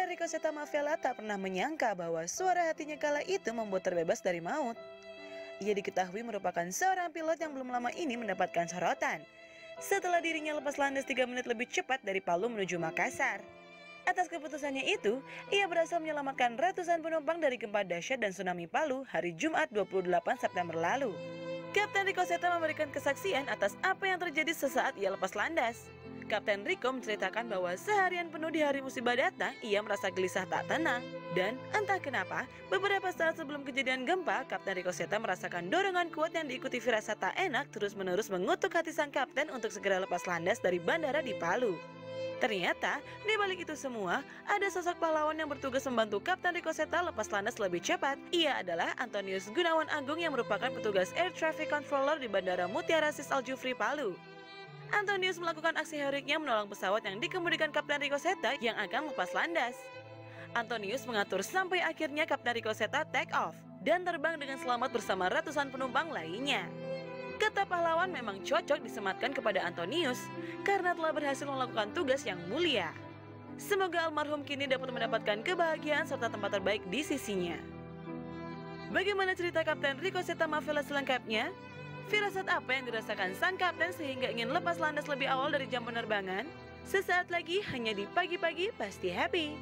Kapten Rico Mavela tak pernah menyangka bahwa suara hatinya kala itu membuat terbebas dari maut. Ia diketahui merupakan seorang pilot yang belum lama ini mendapatkan sorotan setelah dirinya lepas landas 3 menit lebih cepat dari Palu menuju Makassar. Atas keputusannya itu, ia berhasil menyelamatkan ratusan penumpang dari gempa dahsyat dan tsunami Palu hari Jumat 28 September lalu. Kapten Rico memberikan kesaksian atas apa yang terjadi sesaat ia lepas landas. Kapten Rico menceritakan bahwa seharian penuh di hari musibah datang, ia merasa gelisah tak tenang. Dan entah kenapa, beberapa saat sebelum kejadian gempa, Kapten Rico merasakan dorongan kuat yang diikuti firasat tak enak terus-menerus mengutuk hati sang kapten untuk segera lepas landas dari bandara di Palu. Ternyata, di balik itu semua, ada sosok pahlawan yang bertugas membantu Kapten Rico lepas landas lebih cepat. Ia adalah Antonius Gunawan Agung yang merupakan petugas Air Traffic Controller di Bandara Mutiara Sis Al Jufri, Palu. Antonius melakukan aksi heroiknya menolong pesawat yang dikemudikan Kapten Rico yang akan lepas landas. Antonius mengatur sampai akhirnya Kapten Rico take off dan terbang dengan selamat bersama ratusan penumpang lainnya. Kata pahlawan memang cocok disematkan kepada Antonius karena telah berhasil melakukan tugas yang mulia. Semoga almarhum kini dapat mendapatkan kebahagiaan serta tempat terbaik di sisinya. Bagaimana cerita Kapten Rico Mavela selengkapnya? Firasat apa yang dirasakan sang kapten sehingga ingin lepas landas lebih awal dari jam penerbangan? Sesaat lagi hanya di Pagi-Pagi Pasti Happy.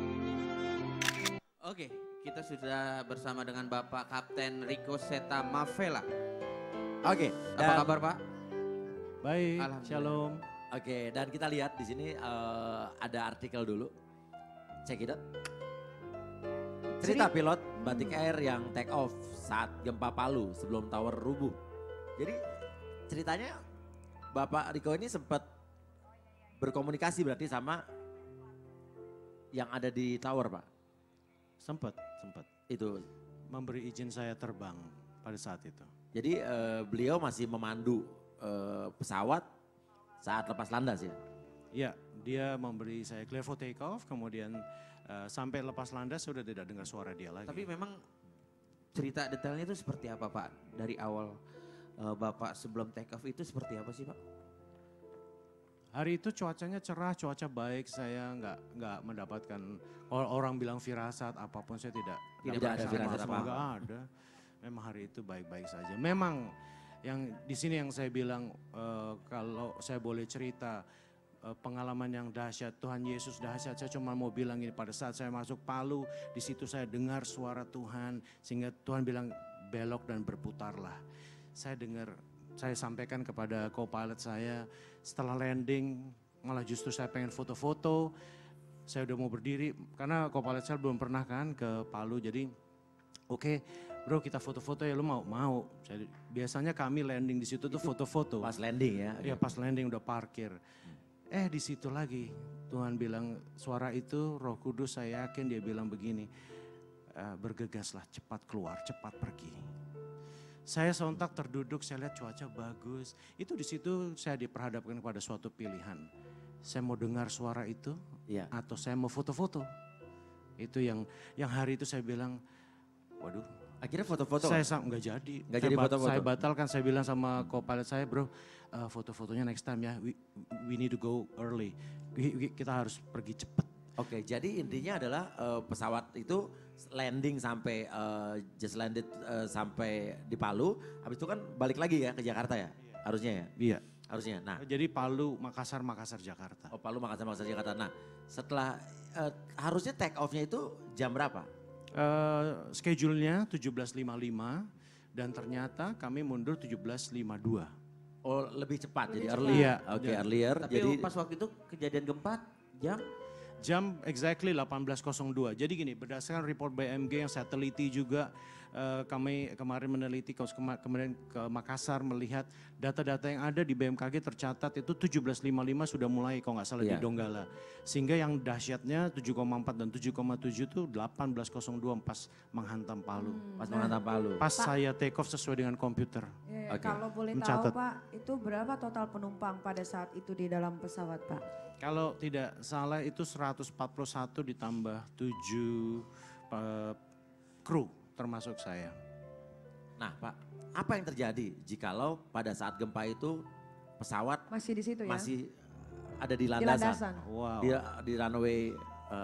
Oke, kita sudah bersama dengan Bapak Kapten Rico Mavela. Oke, Apa kabar Pak? baik, Alhamdulillah. shalom. Oke, dan kita lihat di sini ada artikel dulu. Check it out. Cerita pilot Batik Air yang take off saat gempa Palu sebelum tower rubuh. Jadi ceritanya Bapak Rico ini sempat berkomunikasi berarti sama yang ada di tower, Pak? Sempat Itu. memberi izin saya terbang pada saat itu. Jadi beliau masih memandu pesawat saat lepas landas ya? Ya, dia memberi saya clear for take off, kemudian sampai lepas landas sudah tidak dengar suara dia lagi. Tapi memang cerita detailnya itu seperti apa Pak? Dari awal Bapak sebelum take off itu seperti apa sih Pak? Hari itu cuacanya cerah, cuaca baik, saya nggak mendapatkan orang bilang firasat apapun, saya tidak ada firasat apa-apa. Nggak ada. Memang hari itu baik-baik saja. Memang yang di sini yang saya bilang kalau saya boleh cerita pengalaman yang dahsyat, Tuhan Yesus dahsyat. Saya cuma mau bilang ini, pada saat saya masuk Palu, di situ saya dengar suara Tuhan sehingga Tuhan bilang belok dan berputarlah. Saya dengar, saya sampaikan kepada co-pilot saya, setelah landing malah justru saya pengen foto-foto. Saya udah mau berdiri karena co-pilot saya belum pernah kan ke Palu, jadi oke, bro kita foto-foto ya, lu mau? Mau. Biasanya kami landing di situ tuh foto-foto. Pas landing ya? Iya pas landing udah parkir. Di situ lagi Tuhan bilang suara itu Roh Kudus, saya yakin dia bilang begini, bergegaslah, cepat keluar, cepat pergi. Saya sontak terduduk, saya lihat cuaca bagus. Itu di situ saya diperhadapkan kepada suatu pilihan. Saya mau dengar suara itu Iya. atau saya mau foto-foto. Itu yang hari itu saya bilang, waduh. Akhirnya foto-foto? Saya nggak jadi. Nggak jadi foto-foto? Saya batalkan, saya bilang sama co-pilot saya, bro foto-fotonya next time ya, we need to go early. Kita harus pergi cepat. Oke, jadi intinya adalah pesawat itu landing sampai just landed sampai di Palu, habis itu kan balik lagi ya ke Jakarta ya? Harusnya ya? Iya. Harusnya. Nah, Jadi Palu, Makassar, Jakarta. oh Palu, Makassar, Jakarta. Nah, setelah harusnya take off-nya itu jam berapa? Schedule-nya 17.55 dan ternyata kami mundur 17.52. Oh, lebih cepat jadi Lebih early. Iya. Oke, earlier. Tapi Jadi pas waktu itu kejadian gempa jam? Jam exactly 18.02. Jadi gini, berdasarkan report BMG yang saya teliti juga, kami kemarin meneliti, kemudian ke Makassar melihat data-data yang ada di BMKG tercatat itu 17.55 sudah mulai kalau nggak salah di Iya. Donggala. Sehingga yang dahsyatnya 7,4 dan 7,7 itu 18.02 pas menghantam Palu. pas menghantam Palu. Pas saya take off sesuai dengan komputer. Ya, Oke. kalau boleh Mencatat. tahu Pak, itu berapa total penumpang pada saat itu di dalam pesawat Pak? Kalau tidak salah itu 141 ditambah 7 kru termasuk saya. Nah, Pak, apa yang terjadi jikalau pada saat gempa itu pesawat Masih di situ ya? masih ada di Di landasan? landasan. Wow. Di runway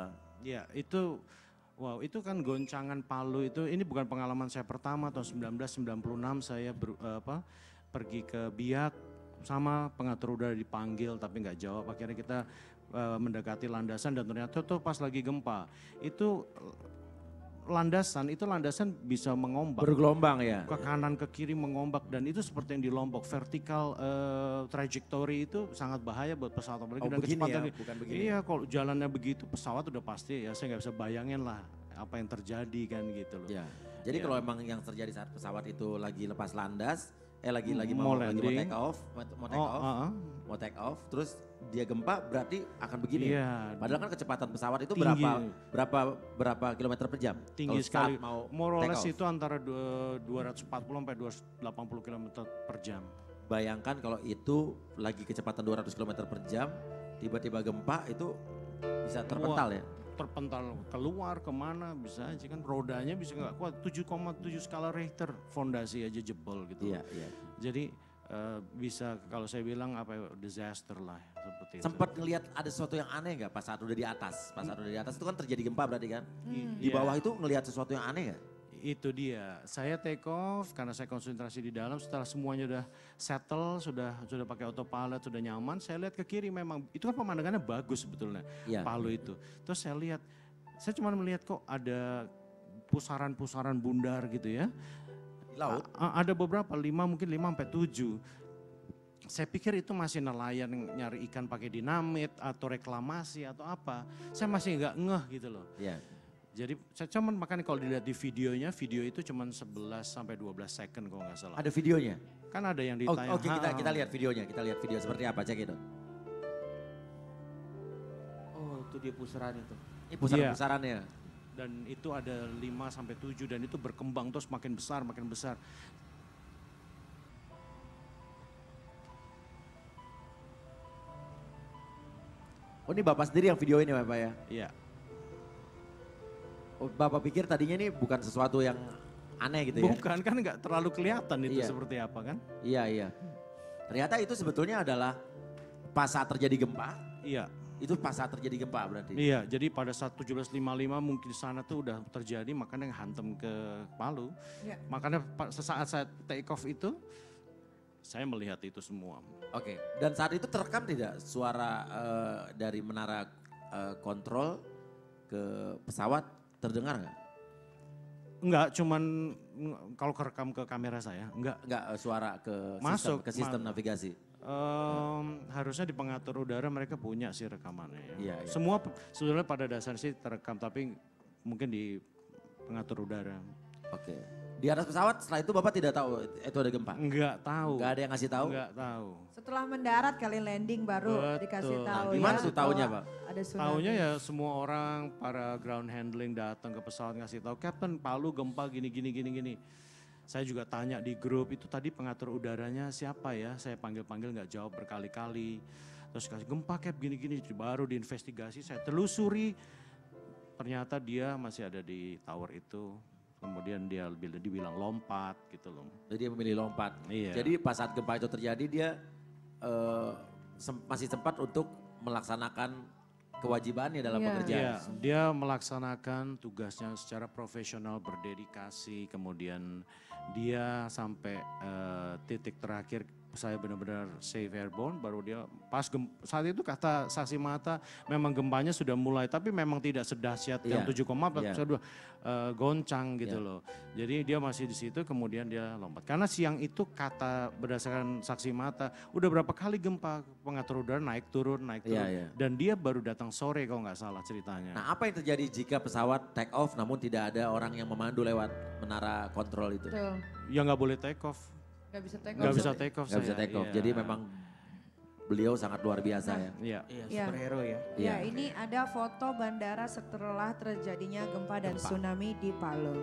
Ya itu, wow itu kan goncangan Palu itu, ini bukan pengalaman saya pertama. Tahun 1996 saya pergi ke Biak sama pengatur udara dipanggil tapi nggak jawab. Akhirnya kita mendekati landasan dan ternyata tuh pas lagi gempa itu landasan bisa mengombak. Bergelombang ya. Ke kanan ke kiri mengombak dan itu seperti yang di Lombok, vertical trajectory itu sangat bahaya buat pesawat apalagi dengan begini kecepatan. ya, bukan begini. Iya kalau jalannya begitu pesawat udah pasti ya saya nggak bisa bayangin lah apa yang terjadi kan gitu loh. Ya. Jadi Ya. kalau emang yang terjadi saat pesawat itu lagi lepas landas, lagi Mau mau landing. take off, mau take off, terus dia gempa berarti akan begini. Iya. Padahal kan kecepatan pesawat itu Tinggi. berapa kilometer per jam? Tinggi Kalau saat sekali. mau More or take less off. itu antara 240 sampai 280 km per jam. Bayangkan kalau itu lagi kecepatan 200 km per jam, tiba-tiba gempa itu bisa terpental ya. Terpental keluar kemana bisa aja kan, rodanya bisa nggak kuat. 7,7 skala Richter fondasi aja jebol gitu. Iya, iya. Jadi bisa kalau saya bilang apa ya, disaster lah seperti itu. Sempat ngelihat ada sesuatu yang aneh nggak pas saat udah di atas? Pas saat udah di atas itu kan terjadi gempa berarti kan? Di Iya. bawah itu ngelihat sesuatu yang aneh nggak? Itu dia, saya take off karena saya konsentrasi di dalam, setelah semuanya udah settle, sudah pakai autopilot, sudah nyaman, saya lihat ke kiri memang, itu kan pemandangannya bagus sebetulnya, Iya. Palu itu. Terus saya lihat, saya cuma melihat kok ada pusaran-pusaran bundar gitu ya. Di laut? Ada beberapa, 5 sampai 7. Saya pikir itu masih nelayan yang nyari ikan pakai dinamit atau reklamasi atau apa. Saya masih nggak ngeh gitu loh. Iya. Jadi saya cuman makanya kalau dilihat di videonya, video itu cuman 11 sampai 12 second kalau nggak salah. Ada videonya? Kan ada yang Oh, ditayang. Oke, kita lihat videonya, kita lihat video seperti apa, cek itu. Oh itu dia pusarannya tuh. Ini pusaran-pusarannya. Dan itu ada 5 sampai 7 dan itu berkembang terus makin besar, makin besar. Oh ini Bapak sendiri yang video ini Bapak ya? Iya. Oh, Bapak pikir tadinya ini bukan sesuatu yang aneh gitu ya? Bukan kan nggak terlalu kelihatan itu Iya. seperti apa kan? Iya, iya. Ternyata itu sebetulnya adalah pas saat terjadi gempa, Iya. itu pas saat terjadi gempa berarti? Iya, jadi pada saat 1755 mungkin di sana tuh udah terjadi, makanya hantam ke Palu. Iya. Makanya sesaat saya take off itu, saya melihat itu semua. Oke, dan saat itu terekam tidak suara dari menara kontrol ke pesawat terdengar nggak? Enggak, cuman kalau kerekam ke kamera saya, enggak. Nggak suara ke Masuk, sistem navigasi? Harusnya di pengatur udara mereka punya sih rekamannya ya. Iya, iya. Semua sebenarnya pada dasarnya sih terekam, tapi mungkin di pengatur udara. Oke. Di atas pesawat setelah itu Bapak tidak tahu itu ada gempa? Enggak tahu. Nggak ada yang ngasih tahu? Enggak tahu. Setelah mendarat kali landing baru Betul. dikasih Nah, tahu gimana ya. tuh taunya, bahwa Pak? Ada tsunami. Taunya ya semua orang para ground handling datang ke pesawat ngasih tahu, Captain Palu gempa gini. Saya juga tanya di grup itu tadi pengatur udaranya siapa ya? Saya panggil nggak jawab berkali-kali. Terus kasih gempa Cap gini. Baru diinvestigasi, saya telusuri. Ternyata dia masih ada di tower itu. Kemudian dia dibilang lompat gitu loh. Jadi dia memilih lompat. Iya. Jadi pas saat gempa itu terjadi dia masih sempat untuk melaksanakan kewajibannya dalam Iya. pekerjaan. Iya, dia melaksanakan tugasnya secara profesional, berdedikasi, kemudian dia sampai titik terakhir saya benar-benar safe airborne, baru dia pas saat itu kata saksi mata memang gempanya sudah mulai, tapi memang tidak sedahsyat yang Iya, 7,4, iya. sudah goncang gitu Iya. loh. Jadi dia masih di situ, kemudian dia lompat. Karena siang itu kata berdasarkan saksi mata, udah berapa kali gempa pengatur udara naik turun, Iya, iya. dan dia baru datang sore kalau nggak salah ceritanya. Nah apa yang terjadi jika pesawat take off namun tidak ada orang yang memandu lewat menara kontrol itu? Betul. Ya nggak boleh take off, Gak bisa take nggak off. bisa take off. Nggak bisa saya. take off. Iya. Jadi memang beliau sangat luar biasa ya. Iya. Iya Iya. superhero ya. Ya, Iya. ini ada foto bandara setelah terjadinya gempa dan Gempa. tsunami di Palu.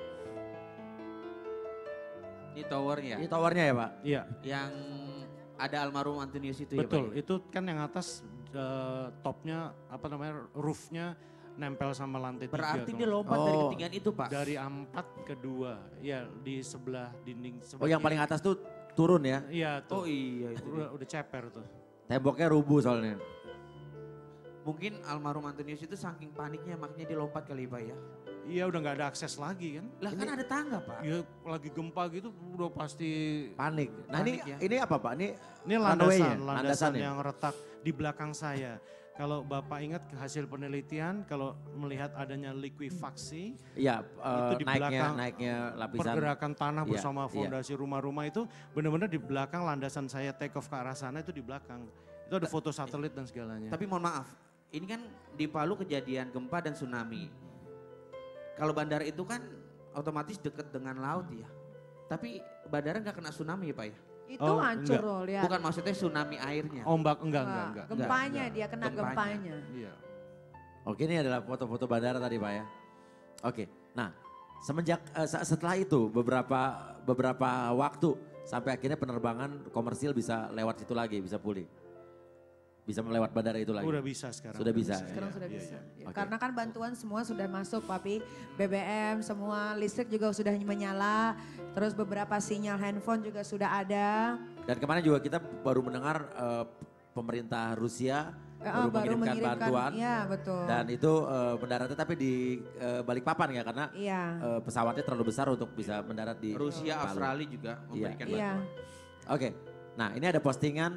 Ini towernya Ini towernya ya Pak? Iya, yang ada almarhum Antonius itu betul. ya Pak? Itu kan yang atas topnya apa namanya roofnya nempel sama lantai 3. Berarti kalau dia lompat dari Oh. ketinggian itu Pak? dari A4 ke 2, ya di sebelah dinding. Oh yang paling atas tuh turun ya? Iya Oh tuh, iya itu. udah ceper tuh. Temboknya rubuh soalnya. Mungkin almarhum Antonius itu saking paniknya makanya dia lompat kali Pak ya. Iya udah nggak ada akses lagi kan. Lah kan ada tangga Pak. Ya lagi gempa gitu udah pasti. Panik. Nah Panik ya. ini apa Pak? Ini Runway-nya, landasan landasannya. yang retak di belakang saya. Kalau Bapak ingat hasil penelitian, kalau melihat adanya likuifaksi, Iya, itu di belakang naiknya lapisan. pergerakan tanah Iya, bersama iya. fondasi rumah-rumah itu benar-benar di belakang landasan saya take off ke arah sana itu di belakang. Itu ada foto satelit dan segalanya. Tapi mohon maaf, ini kan di Palu kejadian gempa dan tsunami. Kalau bandara itu kan otomatis dekat dengan laut ya. Tapi bandara nggak kena tsunami ya Pak ya? Itu Oh, hancur enggak. loh, lihat. Bukan maksudnya tsunami airnya. Ombak enggak. Gempanya, Enggak. dia kena Gempanya. gempanya. Iya. Oke, ini adalah foto-foto bandara tadi Pak ya. Oke, nah semenjak setelah itu beberapa waktu sampai akhirnya penerbangan komersil bisa lewat situ lagi, bisa pulih. Bisa melewat bandara itu lagi. Udah bisa sekarang. Sudah bisa. Sekarang Iya, sudah iya, bisa. iya. Ya, Oke. Karena kan bantuan semua sudah masuk, Papi. BBM, semua listrik juga sudah menyala. Terus beberapa sinyal handphone juga sudah ada. Dan kemarin juga kita baru mendengar pemerintah Rusia baru mengirimkan bantuan. Iya, betul. Dan itu mendaratnya tapi di Balikpapan ya karena Iya. pesawatnya terlalu besar untuk bisa mendarat di Rusia, Palu. Australia juga memberikan Iya. bantuan. Oke, nah ini ada postingan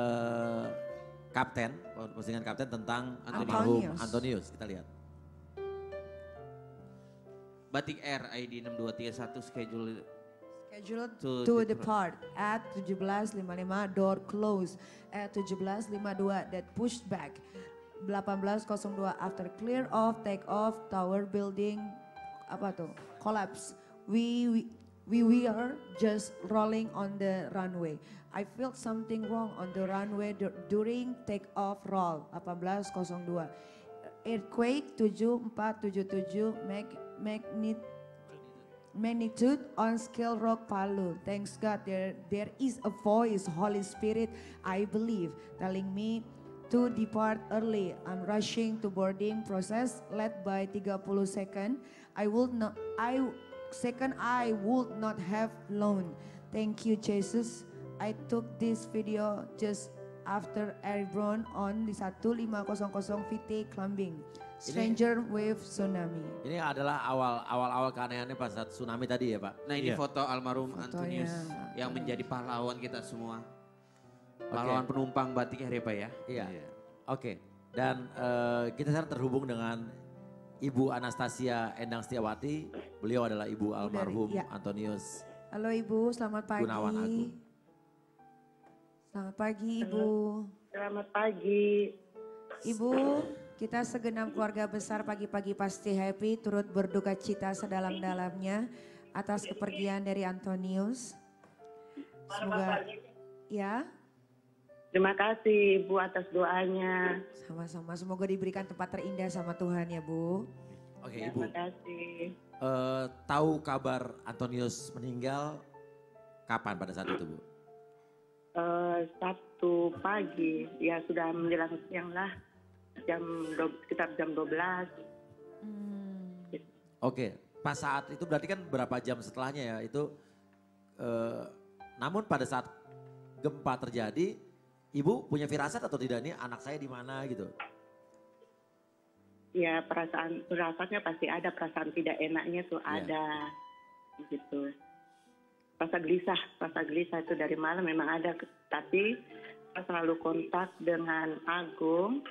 postingan kapten tentang almarhum Antonius. Antonius. Kita lihat. Batik Air ID 6231 schedule Scheduled To to depart. depart at 17.55, door close at 17.52, that pushed back 18.02 after clear off, take off, tower building, apa tuh, collapse. We are just rolling on the runway. I felt something wrong on the runway during take off roll, 18.02. Earthquake 7.477 magnitude on scale rock Palu. Thanks God there is a voice, Holy Spirit, I believe, telling me to depart early. I'm rushing to boarding process led by 30 second. I would not have known. Thank you Jesus. I took this video just after airborne on di 1500 VT climbing. Stranger wave tsunami. Ini adalah awal keanehannya pas saat tsunami tadi ya Pak. Nah ini Iya. foto almarhum Fotonya. Antonius yang menjadi pahlawan kita semua. Pahlawan penumpang Batik Air ya Pak ya. Iya. Oke. Dan kita sekarang terhubung dengan Ibu Anastasia Endang Setiawati. Beliau adalah ibu almarhum iya. Antonius Halo Ibu, selamat pagi. Gunawan Agung. Selamat pagi Ibu. Selamat pagi. Ibu, kita segenap keluarga besar pagi-pagi pasti happy, turut berduka cita sedalam-dalamnya atas kepergian dari Antonius. Semoga, ya, Terima kasih Ibu atas doanya. sama-sama. Semoga diberikan tempat terindah sama Tuhan ya Bu. Oke Terima Ibu, kasih. tahu kabar Antonius meninggal kapan pada saat itu Bu? Sabtu pagi, ya sudah menjelang siang lah, sekitar jam 12. Oke, pas saat itu berarti kan berapa jam setelahnya ya itu. Namun pada saat gempa terjadi, Ibu punya firasat atau tidak nih anak saya di mana gitu? Ya perasaannya pasti ada, perasaan tidak enaknya tuh Iya. ada, gitu. Rasa gelisah itu dari malam memang ada, tapi saya selalu kontak dengan Agung,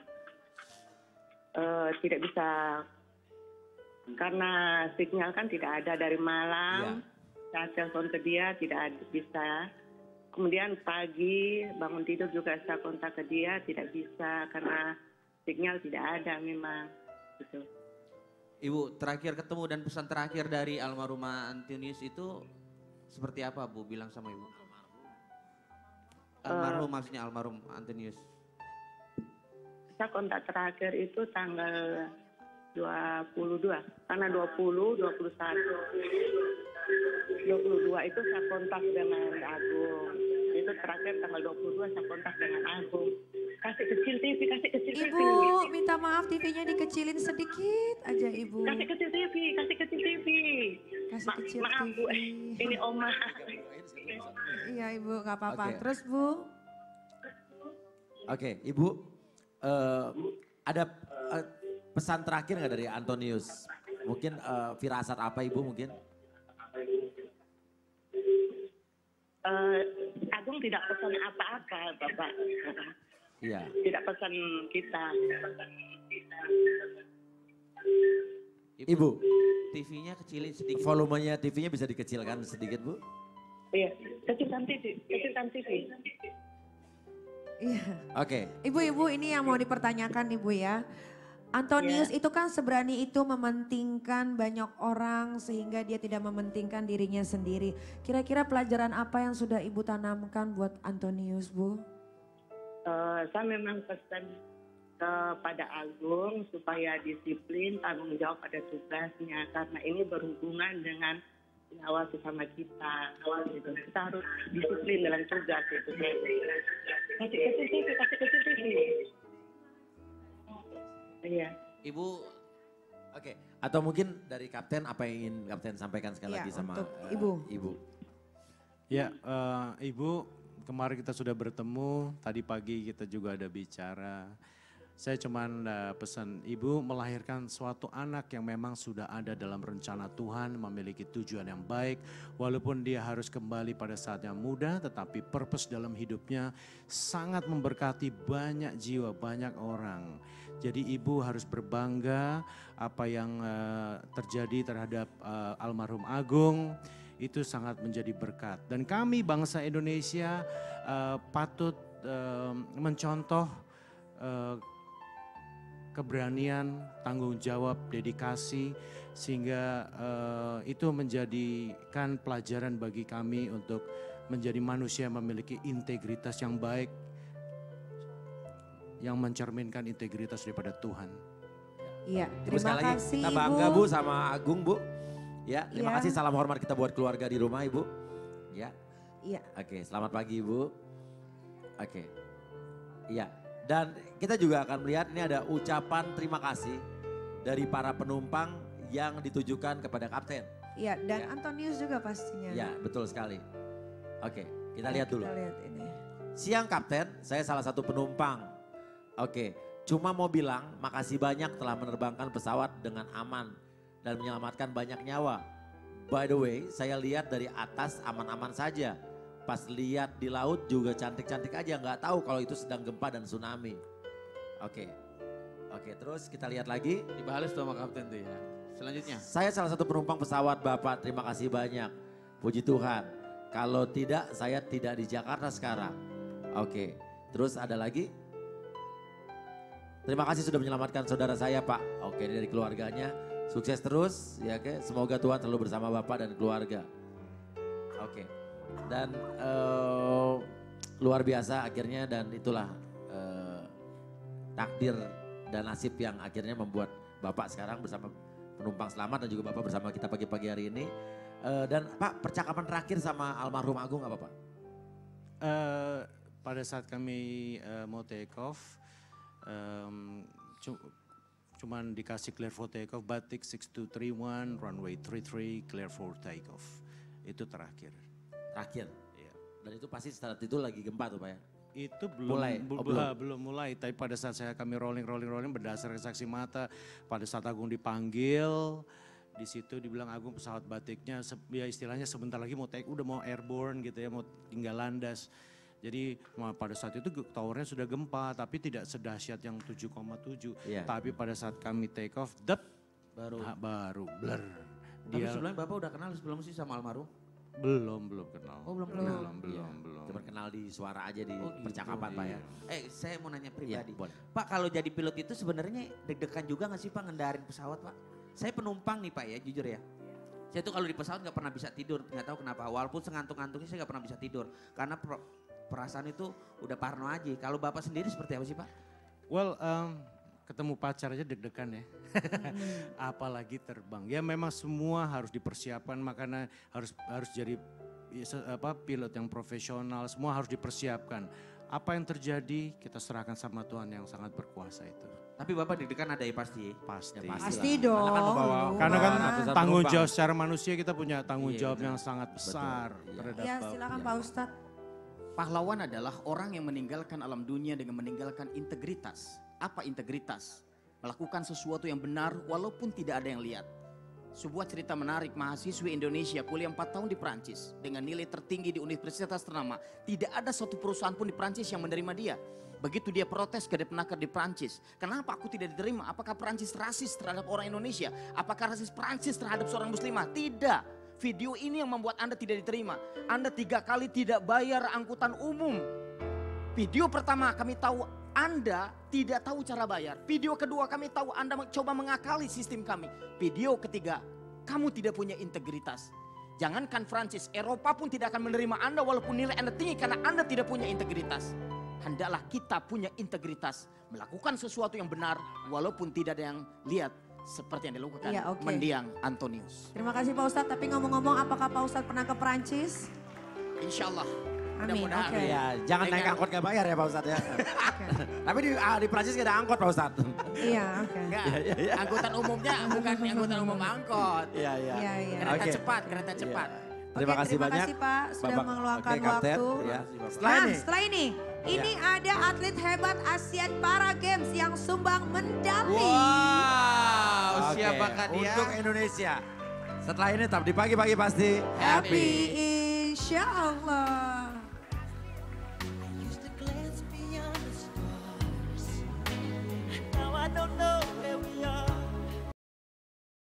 tidak bisa karena sinyal kan tidak ada dari malam. Saya telepon ke dia tidak bisa. Kemudian pagi bangun tidur juga saya kontak ke dia tidak bisa karena sinyal tidak ada memang. Gitu. Ibu terakhir ketemu dan pesan terakhir dari almarhumah Antonius itu seperti apa Bu bilang sama Ibu? Almarhum maksudnya almarhum Antonius. Saya kontak terakhir itu tanggal 22, karena 20, 22 itu saya kontak dengan Agung. Itu terakhir tanggal 22 saya kontak dengan Agung. Kasih kecil TV. Ibu, minta maaf TV-nya dikecilin sedikit aja Ibu. Kasih kecil TV. Kasih kecil Maaf TV. Bu, ini Oma. Iya Ibu, gak apa-apa. Oke. Terus Bu? Oke, Ibu, Ada pesan terakhir nggak dari Antonius? Mungkin firasat apa Ibu mungkin? Agung tidak pesan apa-apa, Bapak. Iya. Tidak pesan kita. Ibu, TV-nya kecilin sedikit. volumenya TV-nya bisa dikecilkan sedikit Bu? Iya, kecilkan TV, kecilkan TV. Iya. Oke. Ibu-ibu ini yang mau dipertanyakan Ibu ya. Antonius itu kan seberani itu mementingkan banyak orang sehingga dia tidak mementingkan dirinya sendiri. Kira-kira pelajaran apa yang sudah Ibu tanamkan buat Antonius, Bu? Saya memang pesan kepada Agung supaya disiplin, tanggung jawab pada tugasnya. Karena ini berhubungan dengan nyawa sesama kita. Gitu. Kita harus disiplin dalam tugas itu. Kasih kecil TV. Iya. Ibu, Oke. Atau mungkin dari Kapten apa yang ingin Kapten sampaikan sekali Iya, lagi sama untuk Ibu. Ibu. Ya, Ibu, kemarin kita sudah bertemu, tadi pagi kita juga ada bicara. Saya cuman pesan Ibu melahirkan suatu anak yang memang sudah ada dalam rencana Tuhan, memiliki tujuan yang baik. Walaupun dia harus kembali pada saat yang muda, tetapi purpose dalam hidupnya sangat memberkati banyak jiwa, banyak orang. Jadi Ibu harus berbangga apa yang terjadi terhadap almarhum Agung. Itu sangat menjadi berkat. Dan kami bangsa Indonesia patut mencontoh keberanian, tanggung jawab, dedikasi, sehingga itu menjadikan pelajaran bagi kami untuk menjadi manusia yang memiliki integritas yang baik, yang mencerminkan integritas daripada Tuhan. Iya, Ibu, terima sekali lagi kasih kita Ibu. bangga Bu sama Agung Bu. Ya, terima Ya. kasih, salam hormat kita buat keluarga di rumah Ibu. Ya. Iya. Oke, selamat pagi Ibu. Oke. Iya, dan kita juga akan melihat ini ada ucapan terima kasih dari para penumpang yang ditujukan kepada Kapten. Iya, dan Ya. Antonius juga pastinya. Ya, betul sekali. Oke, kita lihat dulu. Kita lihat ini. Siang Kapten, saya salah satu penumpang. Oke, cuma mau bilang makasih banyak telah menerbangkan pesawat dengan aman dan menyelamatkan banyak nyawa. By the way, saya lihat dari atas aman-aman saja. Pas lihat di laut juga cantik-cantik aja, nggak tahu kalau itu sedang gempa dan tsunami. Oke, terus kita lihat lagi. dibales tuh sama Kapten tuh ya. Selanjutnya. Saya salah satu penumpang pesawat Bapak, terima kasih banyak. Puji Tuhan, kalau tidak saya tidak di Jakarta sekarang. Oke, terus ada lagi. Terima kasih sudah menyelamatkan saudara saya Pak. Oke, dari keluarganya. Sukses terus, ya oke. Semoga Tuhan selalu bersama Bapak dan keluarga. Oke, dan luar biasa akhirnya, dan itulah takdir dan nasib yang akhirnya membuat Bapak sekarang bersama penumpang selamat dan juga Bapak bersama kita pagi-pagi hari ini. Dan Pak, percakapan terakhir sama almarhum Agung apa Pak? Pada saat kami mau take off, cuman dikasih clear for take off, batik 6231, runway 33, clear for take off. Itu terakhir. Terakhir. Iya. Dan itu pasti saat itu lagi gempa tuh Pak ya? Itu belum Mulai? Oh, belum. belum mulai, tapi pada saat kami rolling berdasarkan saksi mata, pada saat Agung dipanggil, di situ dibilang Agung pesawat batiknya ya istilahnya sebentar lagi udah mau airborne gitu ya, mau tinggal landas. Jadi pada saat itu towernya sudah gempa, tapi tidak sedahsyat yang 7,7. Iya. Tapi pada saat kami take off, baru blur. Tapi sebelumnya Bapak udah kenal sebelum sih sama almarhum? Belum kenal. Oh, belum kenal. Belum. Cuma kenal di suara aja di Oh, gitu. percakapan Pak ya? Saya mau nanya Iya, pribadi. boleh. Pak, kalau jadi pilot itu sebenarnya deg-degan juga gak sih Pak ngendarin pesawat Pak? Saya penumpang nih Pak ya, jujur ya. Saya tuh kalau di pesawat gak pernah bisa tidur, gak tahu kenapa. Walaupun sengantung-ngantungnya saya gak pernah bisa tidur. Karena perasaan itu udah parno aja. Kalau Bapak sendiri seperti apa sih Pak? Well, ketemu pacar aja deg-degan ya. Apalagi terbang. Ya memang semua harus dipersiapkan, makanya harus jadi pilot yang profesional, semua harus dipersiapkan. Apa yang terjadi kita serahkan sama Tuhan yang sangat berkuasa itu. Tapi Bapak deg-degan ada ya pasti? Pasti. Ya, Pasti Karena kan dong. membawa- Karena kan Ratusan tanggung penumpang. jawab secara manusia, kita punya tanggung Iya, jawab benar. yang sangat besar Iya. terhadap Ya silakan Iya. Pak Ustadz. Pahlawan adalah orang yang meninggalkan alam dunia dengan meninggalkan integritas. Apa integritas? Melakukan sesuatu yang benar walaupun tidak ada yang lihat. Sebuah cerita menarik, mahasiswi Indonesia kuliah 4 tahun di Prancis dengan nilai tertinggi di universitas ternama. Tidak ada satu perusahaan pun di Prancis yang menerima dia. Begitu dia protes ke Depnaker di Prancis, kenapa aku tidak diterima? Apakah Prancis rasis terhadap orang Indonesia? Apakah rasis Prancis terhadap seorang muslimah? Tidak. Video ini yang membuat Anda tidak diterima. Anda 3 kali tidak bayar angkutan umum. Video pertama kami tahu Anda tidak tahu cara bayar. Video kedua kami tahu Anda coba mengakali sistem kami. Video ketiga, kamu tidak punya integritas. Jangankan Prancis, Eropa pun tidak akan menerima Anda walaupun nilai Anda tinggi karena Anda tidak punya integritas. Hendaklah kita punya integritas, melakukan sesuatu yang benar walaupun tidak ada yang lihat. Seperti yang dilakukan Iya, oke. Mendiang Antonius. Terima kasih Pak Ustadz, tapi ngomong-ngomong apakah Pak Ustadz pernah ke Perancis? Insya Allah. Amin, Mudah-mudahan. oke. Ya, jangan naik Dengan- angkot gak bayar ya Pak Ustadz ya. Tapi di Prancis gak ada angkot Pak Ustadz. Iya, oke. Enggak, angkutan umumnya bukan angkutan umum angkot. Iya, iya. Iya, iya. Kereta Oke. cepat, kereta cepat. Terima Oke, kasih terima banyak. kasih Pak sudah Bapak- meluangkan Oke, Kapten. waktu. Ya. Nah, setelah ini ada atlet hebat Asian Para Games yang sumbang medali. Wow, Oke, siapakah dia? Untuk Indonesia. Setelah ini tetap di pagi-pagi pasti Happy, insya Allah. Used to glance beyond the stars. Now I don't know where we are.